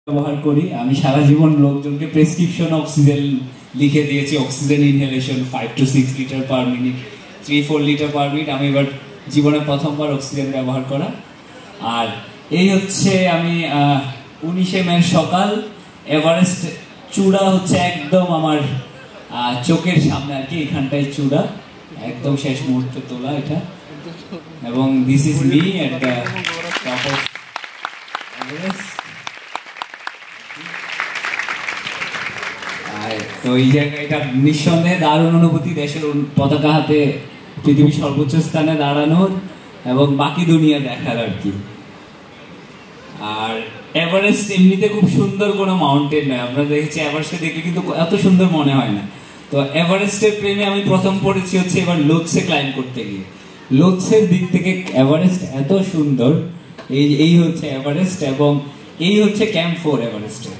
ব্যবহার করি। আমি সারা জীবন লোকজনকে প্রেসক্রিপশন অক্সিজেন লিখে দিয়েছি, oxygen inhalation 5 to 6 litre per minute, 3-4 litre per minute. আমি এবার জীবনে প্রথমবার অক্সিজেন ব্যবহার করা। আর এই হচ্ছে আমি 19 মে সকাল এভারেস্ট চূড়া হচ্ছে একদম আমার চোখের সামনে আর কি, এখানটায় চূড়া একদম শেষ মুহূর্তে তোলা এটা। এবং this is me at the top of Everest. তো এই জায়গায় এটা নিঃসন্দেহে দারুণ অনুভূতি, দেশের পতাকা হাতে পৃথিবীর সর্বোচ্চ স্থানে দাঁড়ানোর এবং বাকি দুনিয়া দেখার আর কি। আর এভারেস্ট এমনিতে খুব সুন্দর কোনো মাউন্টেন নয়, আমরা দেখেছি এভারেস্টে দেখলে কিন্তু এত সুন্দর মনে হয় না। তো এভারেস্টের প্রেমে আমি প্রথম পড়েছি হচ্ছে এবার লোৎসে ক্লাইম্ব করতে গিয়ে। লোৎসের দিক থেকে এভারেস্ট এত সুন্দর। এই হচ্ছে এভারেস্ট এবং এই হচ্ছে ক্যাম্প 4 এভারেস্টে।